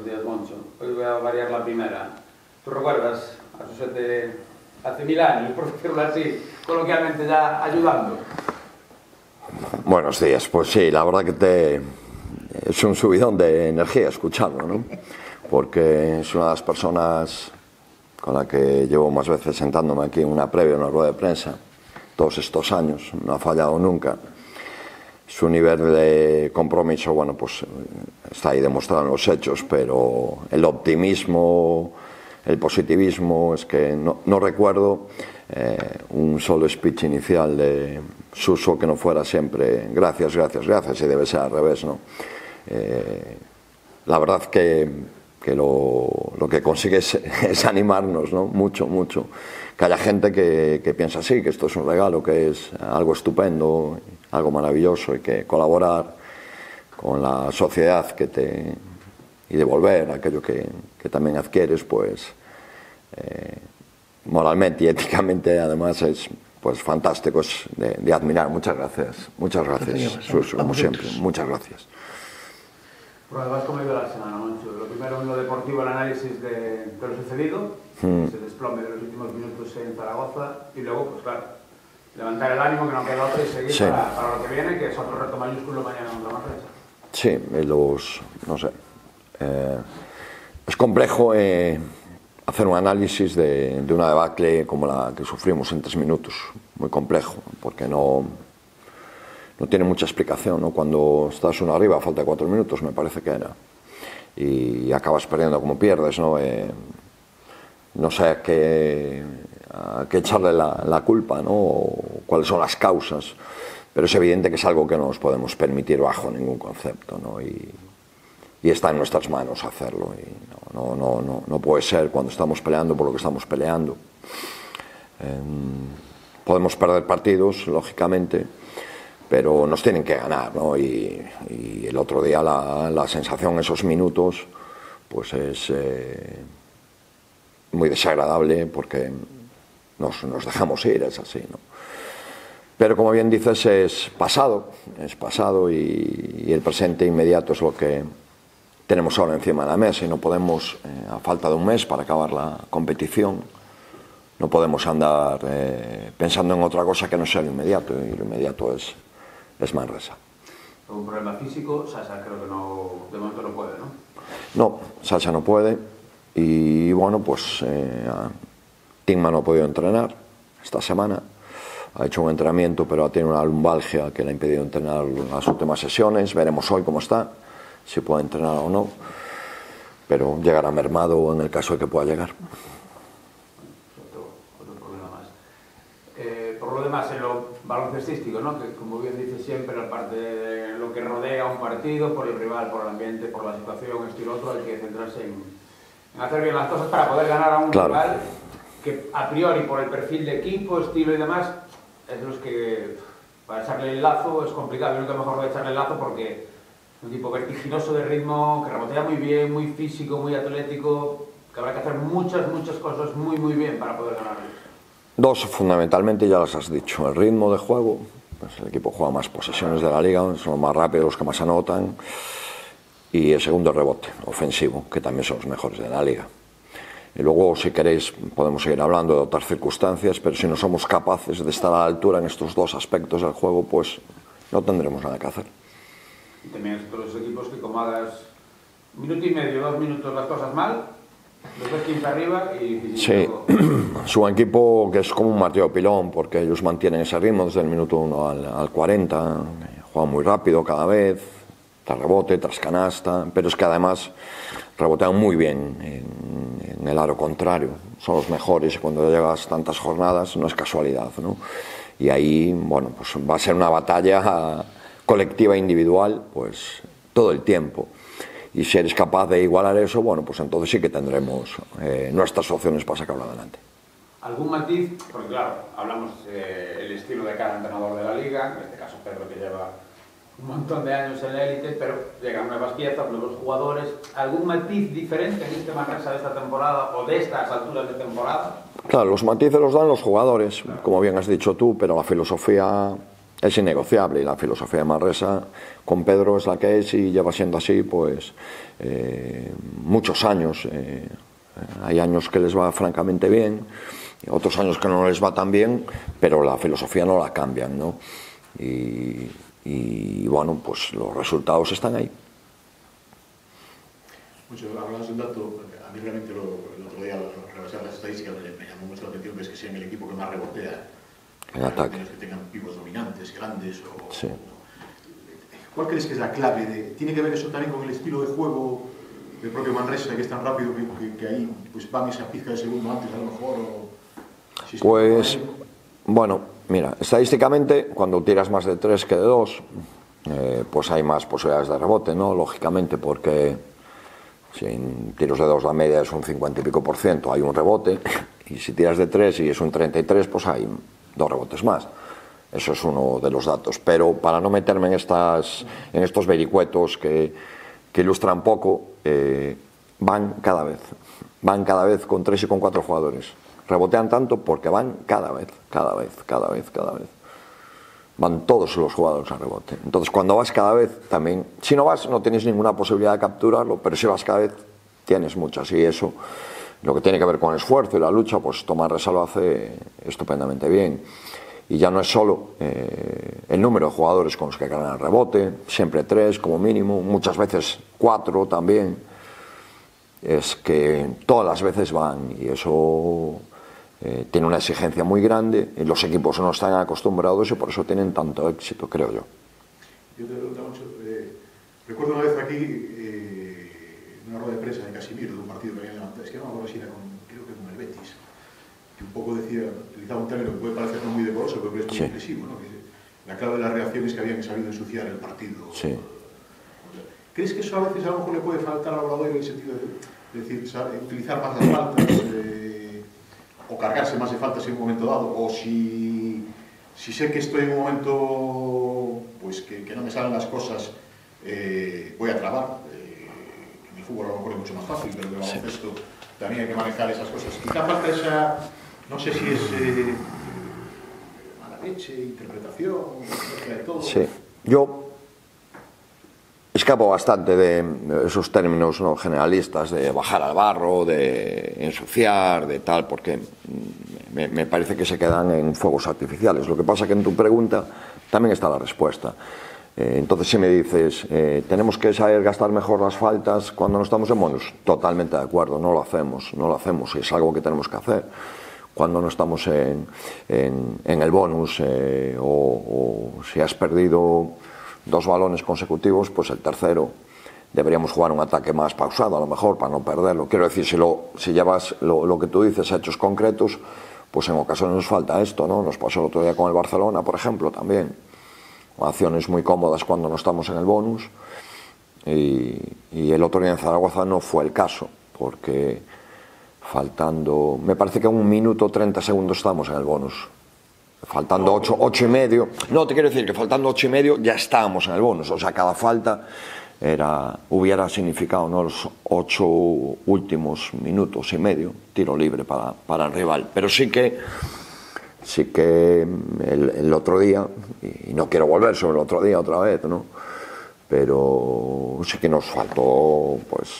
Buenos días, Moncho. Hoy voy a variar la primera. ¿Tú recuerdas a Susete hace 1000 años, por decirlo así, coloquialmente ya ayudando? Buenos días, pues sí, la verdad que es un subidón de energía escucharlo, ¿no? Porque es una de las personas con la que llevo más veces sentándome aquí en una previa, en una rueda de prensa, todos estos años, no ha fallado nunca. Su nivel de compromiso, bueno, pues está ahí demostrado en los hechos, pero el optimismo, el positivismo, es que no recuerdo un solo speech inicial de Suso que no fuera siempre gracias, gracias, gracias, y debe ser al revés, ¿no? La verdad que lo que consigue es animarnos, ¿no? Mucho, mucho. Que haya gente que piensa así, que esto es un regalo, que es algo estupendo, algo maravilloso, y que colaborar con la sociedad y devolver aquello que también adquieres, pues moralmente y éticamente además es pues fantástico, es de admirar. Muchas gracias, Suso, como siempre, muchas gracias. Además, ¿cómo ha ido la semana, Moncho? Lo primero, en lo deportivo, el análisis de lo sucedido, ese desplome de los últimos minutos en Zaragoza, y luego, pues claro, levantar el ánimo, que no queda otra, y seguir sí. para lo que viene, que es otro reto mayúsculo mañana contra Manresa. Sí, no sé, es complejo hacer un análisis de una debacle como la que sufrimos en 3 minutos, muy complejo, porque no tiene mucha explicación, ¿no? Cuando estás uno arriba, falta 4 minutos, me parece que era, y acabas perdiendo como pierdes, ¿no? No sé a qué echarle la culpa, ¿no? O cuáles son las causas, pero es evidente que es algo que no nos podemos permitir bajo ningún concepto, ¿no? Y está en nuestras manos hacerlo, y no puede ser cuando estamos peleando por lo que estamos peleando. Podemos perder partidos, lógicamente, pero nos tienen que ganar, ¿no? Y el otro día la sensación, esos minutos, pues es muy desagradable, porque nos dejamos ir, es así, ¿no? Pero como bien dices, es pasado, y el presente inmediato es lo que tenemos ahora encima de la mesa, y no podemos, a falta de un mes para acabar la competición, no podemos andar pensando en otra cosa que no sea lo inmediato, y lo inmediato es Manresa. ¿Un problema físico? Sasha creo que no, de momento no puede, ¿no? No, Sasha no puede, y bueno, pues Tingma no ha podido entrenar esta semana, ha hecho un entrenamiento, pero ha tenido una lumbalgia que le ha impedido entrenar las últimas sesiones. Veremos hoy cómo está, si puede entrenar o no, pero llegará mermado en el caso de que pueda llegar. Otro problema más. Por lo demás, en lo baloncestístico, ¿no? Que como bien dice siempre, aparte de lo que rodea un partido, por el rival, por el ambiente, por la situación, esto y lo otro, hay que centrarse en hacer bien las cosas para poder ganar a un rival que a priori, por el perfil de equipo, estilo y demás, es los que para echarle el lazo es complicado. Yo nunca mejor voy a echarle el lazo porque es un tipo vertiginoso de ritmo, que rebotea muy bien, muy físico, muy atlético, que habrá que hacer muchas cosas muy bien para poder ganarles. Dos, fundamentalmente, ya las has dicho: el ritmo de juego, pues el equipo juega más posesiones de la liga, son los más rápidos, los que más anotan, y el segundo, el rebote ofensivo, que también son los mejores de la liga. Y luego, si queréis, podemos seguir hablando de otras circunstancias, pero si no somos capaces de estar a la altura en estos dos aspectos del juego, pues no tendremos nada que hacer. Y también es todos los equipos que, como hagas 1 minuto y medio, 2 minutos las cosas mal, los ves 15 arriba y sí, su equipo, que es como un martillo pilón, porque ellos mantienen ese ritmo desde el minuto 1 al 40, juegan muy rápido cada vez, tras rebote, tras canasta, pero es que además rebotean muy bien en el aro contrario, son los mejores, y cuando llegas tantas jornadas no es casualidad, ¿no? Y ahí, bueno, pues va a ser una batalla colectiva e individual, pues todo el tiempo. Y si eres capaz de igualar eso, bueno, pues entonces sí que tendremos nuestras opciones para sacarlo adelante. ¿Algún matiz? Porque claro, hablamos del estilo de cada entrenador de la liga, en este caso Pedro, que lleva un montón de años en la élite, pero llegan nuevas piezas, nuevos jugadores. ¿Algún matiz diferente en este Manresa de esta temporada o de estas alturas de temporada? Claro, los matices los dan los jugadores, como bien has dicho tú, pero la filosofía es innegociable, y la filosofía de Manresa con Pedro es la que es, y lleva siendo así pues muchos años. Hay años que les va francamente bien, otros años que no les va tan bien, pero la filosofía no la cambian, ¿no? Y bueno, pues los resultados están ahí. Mucho hablamos de un dato, a mí realmente el otro día, revisar las estadísticas, me llamó mucho la atención, que es que sean el equipo que más rebotea en ataque. Que tengan pivos dominantes, grandes. Sí. ¿Cuál crees que es la clave? ¿Tiene que ver eso también con el estilo de juego del propio Manresa, que es tan rápido que ahí pues van esa pizca de segundo antes a lo mejor? Pues, bueno, mira, estadísticamente, cuando tiras más de 3 que de 2, pues hay más posibilidades de rebote, ¿no? Lógicamente, porque si en tiros de 2 la media es un 50 y pico %, hay un rebote, y si tiras de 3 y es un 33, pues hay 2 rebotes más. Eso es uno de los datos. Pero para no meterme en estos vericuetos que ilustran poco, van cada vez con 3 y con 4 jugadores. Rebotean tanto porque van cada vez. Van todos los jugadores a rebote. Entonces, cuando vas cada vez, también, si no vas, no tienes ninguna posibilidad de capturarlo, pero si vas cada vez, tienes muchas. Y eso, lo que tiene que ver con el esfuerzo y la lucha, pues Manresa lo hace estupendamente bien. Y ya no es solo el número de jugadores con los que ganan el rebote, siempre 3 como mínimo, muchas veces 4 también. Es que todas las veces van, y eso tiene una exigencia muy grande, y los equipos no están acostumbrados y por eso tienen tanto éxito, creo yo. Yo te pregunto mucho, recuerdo una vez aquí, en una rueda de prensa de Casimiro, de un partido que había levantado, es que no me acuerdo si era creo que con el Betis, que un poco decía, utilizaba un término que puede parecer no muy decoroso, pero que es muy expresivo, ¿no? Que la clave de las reacciones que habían sabido ensuciar el partido. Sí. ¿Crees que eso a veces a lo mejor le puede faltar al Obradoiro en el sentido de decir, utilizar más las faltas, o cargarse más de faltas en un momento dado, o si sé que estoy en un momento pues que no me salen las cosas, voy a trabar? En el fútbol a lo mejor es mucho más fácil, pero en el baloncesto también hay que manejar esas cosas. Quizá falta esa, no sé si es mala leche, interpretación, de todo. Sí, yo escapo bastante de esos términos, ¿no?, generalistas de bajar al barro, de ensuciar, de tal, porque me parece que se quedan en fuegos artificiales. Lo que pasa es que en tu pregunta también está la respuesta. Entonces, si me dices, tenemos que saber gastar mejor las faltas cuando no estamos en bonus, totalmente de acuerdo, no lo hacemos, y es algo que tenemos que hacer. Cuando no estamos en el bonus, o si has perdido 2 balones consecutivos, pues el tercero deberíamos jugar un ataque más pausado, a lo mejor, para no perderlo. Quiero decir, si llevas lo que tú dices a hechos concretos, pues en ocasiones nos falta esto, ¿no? Nos pasó el otro día con el Barcelona, por ejemplo, también. Acciones muy cómodas cuando no estamos en el bonus, y el otro día en Zaragoza no fue el caso, porque faltando, me parece que 1 minuto 30 segundos estamos en el bonus. Faltando 8 y medio, no, te quiero decir que faltando 8 y medio ya estábamos en el bonus, o sea, cada falta hubiera significado, ¿no?, los 8 últimos minutos y medio, tiro libre para el rival. Pero sí que el otro día, y no quiero volver sobre el otro día otra vez, ¿no?, pero sí que nos faltó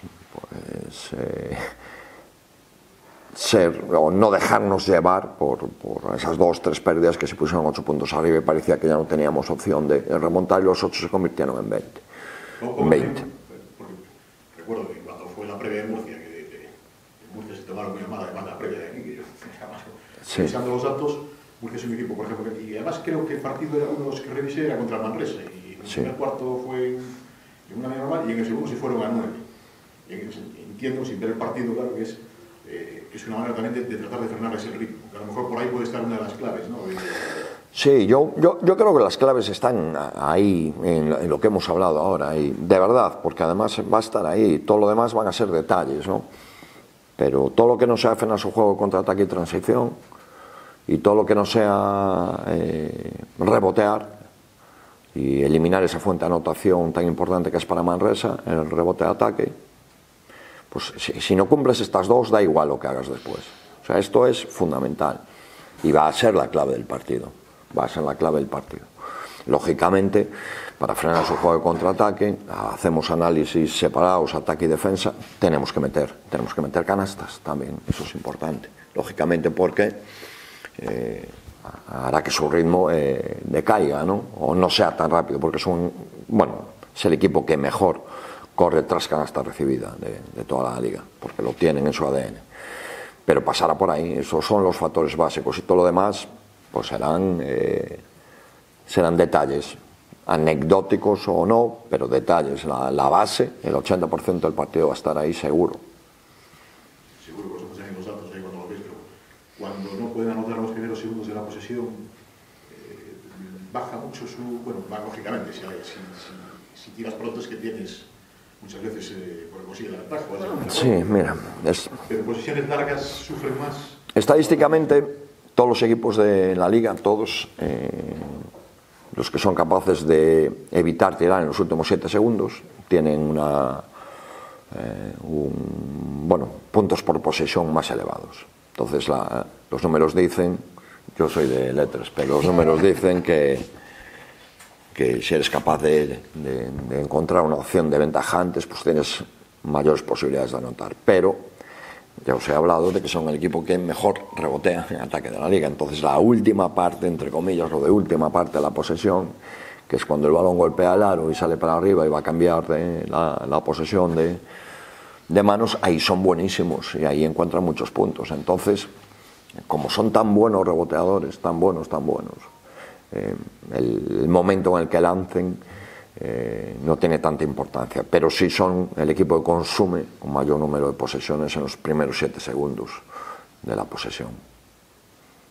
o no dejarnos llevar por esas 2-3 pérdidas que se pusieron 8 puntos arriba y parecía que ya no teníamos opción de remontar, y los 8 se convirtieron en 20. Porque recuerdo que cuando fue la previa de Murcia, que Murcia se tomaron muy mal, además la previa de aquí, que yo jamás, revisando los datos, Murcia es un equipo, por ejemplo, y además creo que el partido era uno de los que revisé, era contra el Manresa, y en el primer cuarto fue en una media normal, y en el segundo se fueron a 9. Entiendo, sin ver el partido, claro, que es una manera también de tratar de frenarles el ritmo, que a lo mejor por ahí puede estar una de las claves, ¿no? Sí, yo creo que las claves están ahí, en lo que hemos hablado ahora, y de verdad, porque además va a estar ahí, todo lo demás van a ser detalles, ¿no? Pero todo lo que no sea frenar su juego contra ataque y transición, y todo lo que no sea rebotear y eliminar esa fuente de anotación tan importante que es para Manresa, el rebote de ataque, pues si no cumples estas 2, da igual lo que hagas después. O sea, esto es fundamental y va a ser la clave del partido. Lógicamente, para frenar su juego de contraataque, hacemos análisis separados, ataque y defensa, tenemos que meter canastas también, eso es importante. Lógicamente porque hará que su ritmo decaiga, ¿no? O no sea tan rápido, porque es el equipo que mejor corre tras canasta recibida de toda la liga, porque lo tienen en su ADN. Pero pasará por ahí, esos son los factores básicos, y todo lo demás pues serán detalles, anecdóticos o no, pero detalles. La base, el 80% del partido va a estar ahí seguro. Seguro que vosotros tenéis los datos ahí cuando lo veis, pero cuando no pueden anotar los primeros segundos de la posesión, baja mucho lógicamente, si tiras pronto es que tienes muchas veces por consigue el ataque. Sí, mira. Pero posiciones largas sufren más. Estadísticamente, todos los equipos de la liga, todos los que son capaces de evitar tirar en los últimos 7 segundos, tienen puntos por posesión más elevados. Entonces, los números dicen, yo soy de letras, pero los números dicen que si eres capaz de encontrar una opción de ventaja antes, pues tienes mayores posibilidades de anotar. Pero ya os he hablado de que son el equipo que mejor rebotea en ataque de la liga. Entonces la última parte, entre comillas, lo de última parte de la posesión, que es cuando el balón golpea el aro y sale para arriba y va a cambiar la posesión de manos, ahí son buenísimos y ahí encuentran muchos puntos. Entonces, como son tan buenos reboteadores, tan buenos, el momento en el que lancen no tiene tanta importancia, pero sí son el equipo que consume un mayor número de posesiones en los primeros 7 segundos de la posesión.